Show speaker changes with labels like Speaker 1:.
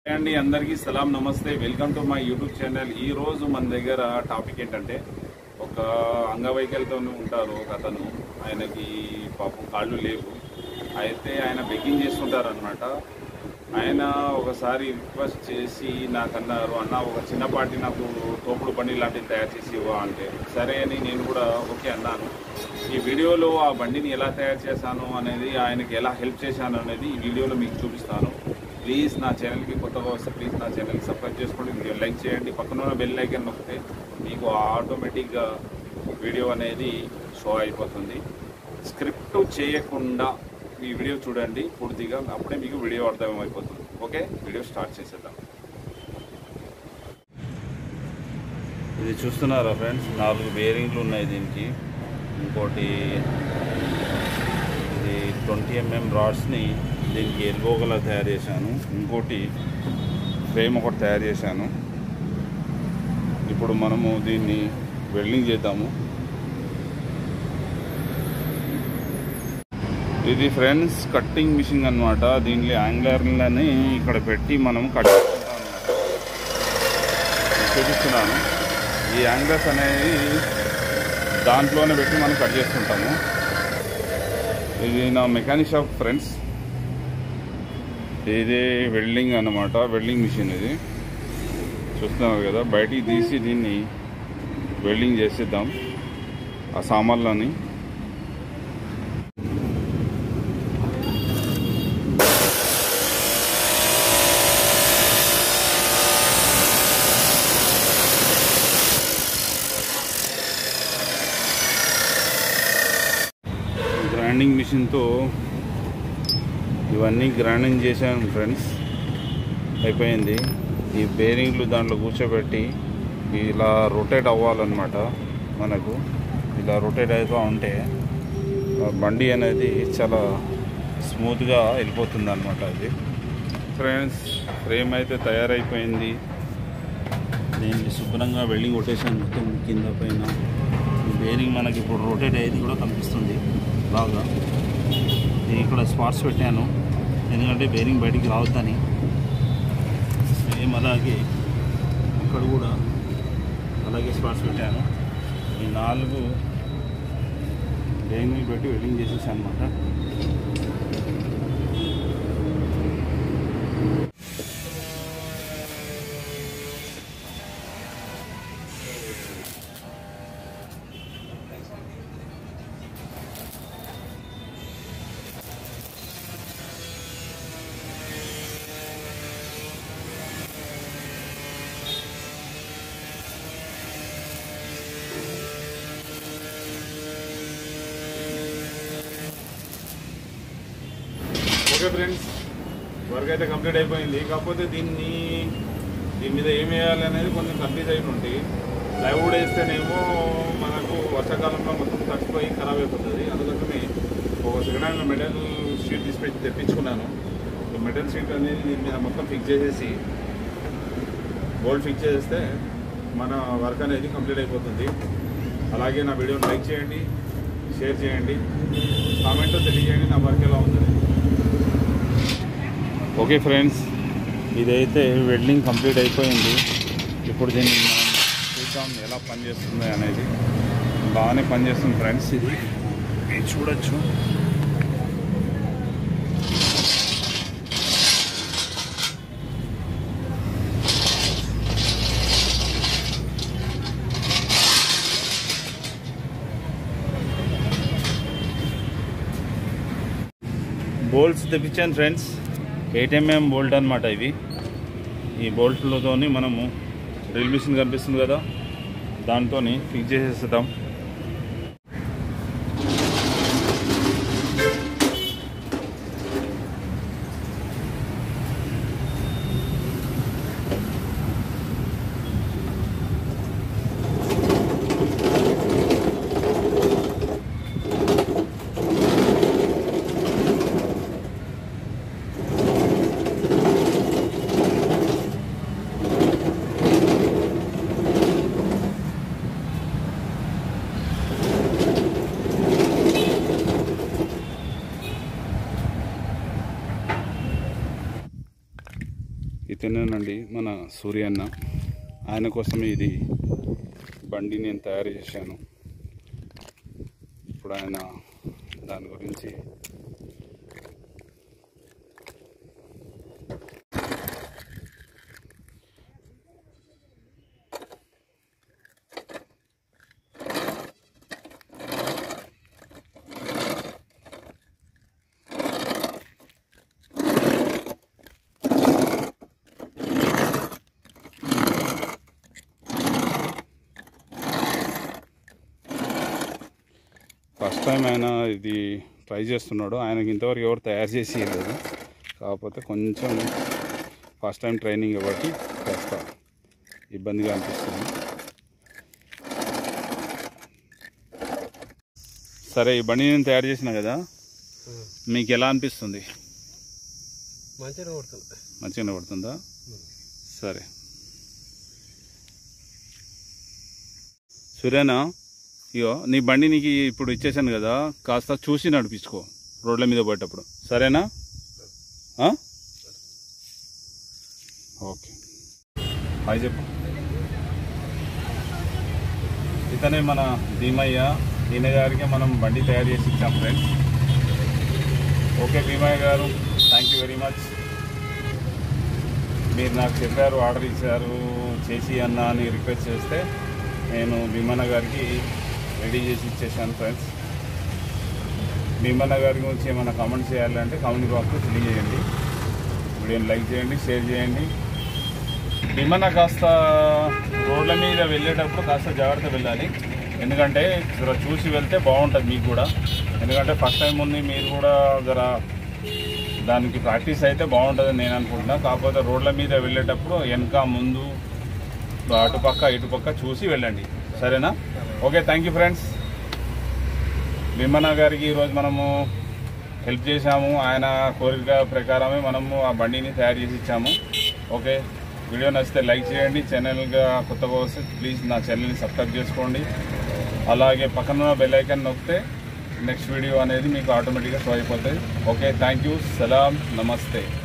Speaker 1: అండి అందరికీ సలాం నమస్తే welcome to my YouTube channel. ఈ రోజు మన దగ్గర టాపిక్ ఏంటంటే ఒక అంగవైకల్యంతో ఉంటారు ఒక అతను. ఆయనకి పాపం కాళ్ళు లేవు, అయితే ఆయన బెగ్గింగ్ చేస్తుంటారు అనమాట. ఆయన ఒకసారి రిక్వెస్ట్ చేసి నాకు అన్నారు, అన్న ఒక చిన్నపాటి నాకు తోపుడు బండి లాంటివి తయారు చేసి ఇవ్వ అంటే సరే అని నేను కూడా ఓకే అన్నాను. ఈ వీడియోలో ఆ బండిని ఎలా తయారు చేశాను అనేది, ఆయనకి ఎలా హెల్ప్ చేశాను అనేది ఈ వీడియోలో మీకు చూపిస్తాను. ప్లీజ్ నా ఛానల్కి కొత్తగా వస్తే ప్లీజ్ నా ఛానల్కి సబ్స్క్రైబ్ చేసుకోండి, వీడియో లైక్ చేయండి, పక్కన ఉన్న బెల్ ఐకాన్ నొక్కితే మీకు ఆటోమేటిక్గా వీడియో అనేది షో అయిపోతుంది. స్క్రిప్ట్ చేయకుండా ఈ వీడియో చూడండి పూర్తిగా, అప్పుడే మీకు వీడియో అర్థమైపోతుంది. ఓకే, వీడియో స్టార్ట్ చేసేద్దాం. ఇది చూస్తున్నారా ఫ్రెండ్స్, 4 బేరింగ్లు ఉన్నాయి దీనికి. ఇంకోటి ఇది 20 mm రాడ్స్ని దీనికి ఎల్బోగలా తయారు చేశాను. ఇంకోటి ఫ్రేమ్ ఒకటి తయారు చేశాను. ఇప్పుడు మనము దీన్ని వెల్డింగ్ చేద్దాము. ఇది ఫ్రెండ్స్ కట్టింగ్ మిషన్ అన్నమాట. దీనిలో యాంగ్లర్లని ఇక్కడ పెట్టి మనం కట్ చేసుకుంటాం అన్నమాట. చూపిస్తున్నాను. ఈ యాంగ్లర్స్ అనేవి దాంట్లోనే పెట్టి మనం కట్ చేసుకుంటాము. ఇది నా మెకానిక్ షాప్ ఫ్రెండ్స్. ఇది వెల్డింగ్ అన్నమాట, వెల్డింగ్ మిషన్. ఇది చూస్తున్నారు కదా, బయటికి తీసి దీన్ని వెల్డింగ్ చేసేద్దాం ఆ సామాన్లని. గ్రైండింగ్ మిషన్తో ఇవన్నీ గ్రైండింగ్ చేశాను ఫ్రెండ్స్. అయిపోయింది. ఈ బేరింగ్లు దాంట్లో కూర్చోబెట్టి ఇలా రొటేట్ అవ్వాలన్నమాట. మనకు ఇలా రొటేట్ అవుతూ ఉంటే బండి అనేది చాలా స్మూత్గా వెళ్ళిపోతుంది అన్నమాట. అది ఫ్రెండ్స్, ఫ్రేమ్ అయితే తయారైపోయింది. దీన్ని శుభ్రంగా వెల్డింగ్ కొట్టేసాను మొత్తం కింద పైన. బేరింగ్ మనకి ఇప్పుడు రొటేట్ అయ్యేది కూడా కనిపిస్తుంది బాగా. ఇక్కడ స్పాట్స్ పెట్టాను ఎందుకంటే బేరింగ్ బయటికి రావద్దని. సేమ్ అలాగే ఇక్కడ కూడా అలాగే స్పాట్స్ పెట్టాను. ఈ 4 బేరింగ్ పెట్టి వెల్డింగ్ చేసేసాను అనమాట. ఓకే ఫ్రెండ్స్, వర్క్ అయితే కంప్లీట్ అయిపోయింది. కాకపోతే దీని మీద ఏం వేయాలి అనేది కొంచెం కన్ఫ్యూజ్ అయి ఉంది. ప్లైవుడ్ వేస్తేనేమో మనకు వర్షాకాలంలో మొత్తం తడిచిపోయి ఖరాబ్ అయిపోతుంది. అందుకోసమే ఒక సెకండ్ హ్యాండ్ మెటల్ షీట్ తెప్పించుకున్నాను. మెటల్ షీట్ అనేది దీని మీద మొత్తం ఫిక్స్ చేసేసి బోల్ట్ ఫిక్స్ చేస్తే మన వర్క్ అనేది కంప్లీట్ అయిపోతుంది. అలాగే నా వీడియోని లైక్ చేయండి, షేర్ చేయండి, కామెంట్లో తెలియజేయండి నా వర్క్ ఎలా ఉందని. ఓకే ఫ్రెండ్స్, ఇదైతే వెల్డింగ్ కంప్లీట్ అయిపోయింది. ఇప్పుడు దీన్ని మనం చూద్దాం ఎలా పనిచేస్తుంది అనేది. బాగానే పనిచేస్తుంది ఫ్రెండ్స్. ఇది చూడొచ్చు. బోల్ట్స్ తెప్పించాను ఫ్రెండ్స్. 8 mm బోల్ట్ అనమాట ఇవి. ఈ బోల్ట్లతోని మనము డ్రిల్ మిషన్ కనిపిస్తుంది కదా, దాంతో ఫిక్స్ చేసేస్తాం. తిన్నానండి మన సూర్య అన్న. ఆయన కోసమే ఇది బండి నేను తయారు చేశాను. ఇప్పుడు ఆయన దాని గురించి ఫస్ట్ టైం ఆయన ఇది ట్రై చేస్తున్నాడు. ఆయనకి ఇంతవరకు ఎవరు తయారు చేసి ఇవ్వలేదు. కాకపోతే కొంచెం ఫస్ట్ టైం ట్రైనింగ్ కాబట్టి కాస్త ఇబ్బందిగా అనిపిస్తుంది. సరే, ఈ బండి నేను తయారు చేసిన కదా, మీకు ఎలా అనిపిస్తుంది? మంచిగా పడుతుందా? సరే సూర్యనా, ఇగో నీ బండి నీకు ఇప్పుడు ఇచ్చేసాను కదా, కాస్త చూసి నడిపించుకో రోడ్ల మీద పోయేటప్పుడు, సరేనా? ఓకే, హాయ్ చెప్పు. ఇతనే మన భీమయ్య. ఈయన గారికి మనం బండి తయారు చేసి ఇచ్చాం ఫ్రెండ్స్. ఓకే భీమయ్య గారు, థ్యాంక్ యూ వెరీ మచ్. మీరు నాకు చెప్పారు, ఆర్డర్ ఇచ్చారు, చేసి అన్న అని రిక్వెస్ట్ చేస్తే నేను భీమన్న గారికి రెడీ చేసి ఇచ్చేసాను ఫ్రెండ్స్. భీమన్న గారి గురించి ఏమైనా కామెంట్ చేయాలంటే కామెంట్ బాక్స్లో తెలియజేయండి. వీడియోని లైక్ చేయండి, షేర్ చేయండి. భీమన్న కాస్త రోడ్ల మీద వెళ్ళేటప్పుడు కాస్త జాగ్రత్త వెళ్ళాలి. ఎందుకంటే చూసి వెళ్తే బాగుంటుంది మీకు కూడా. ఎందుకంటే ఫస్ట్ టైం ఉంది, మీరు కూడా జర దానికి ప్రాక్టీస్ అయితే బాగుంటుందని నేను అనుకుంటున్నా. కాకపోతే రోడ్ల మీద వెళ్ళేటప్పుడు వెనక ముందు అటుపక్క ఇటుపక్క చూసి వెళ్ళండి, సరేనా? Okay, thank you friends. Bheemanna గారికి ఈరోజు మనము హెల్ప్ చేశాము. ఆయన కోరిక ప్రకారమే మనము ఆ బండిని తయారు చేసి ఇచ్చాము. ఓకే, వీడియో నచ్చితే లైక్ చేయండి. ఛానల్గా కొత్తగా వస్తే ప్లీజ్ నా ఛానల్ని సబ్స్క్రైబ్ చేసుకోండి. అలాగే పక్కన బెల్ ఐకాన్ నొక్కితే నెక్స్ట్ వీడియో అనేది మీకు ఆటోమేటిక్గా షో అయిపోతుంది. ఓకే, థ్యాంక్ యూ, సలాం, నమస్తే.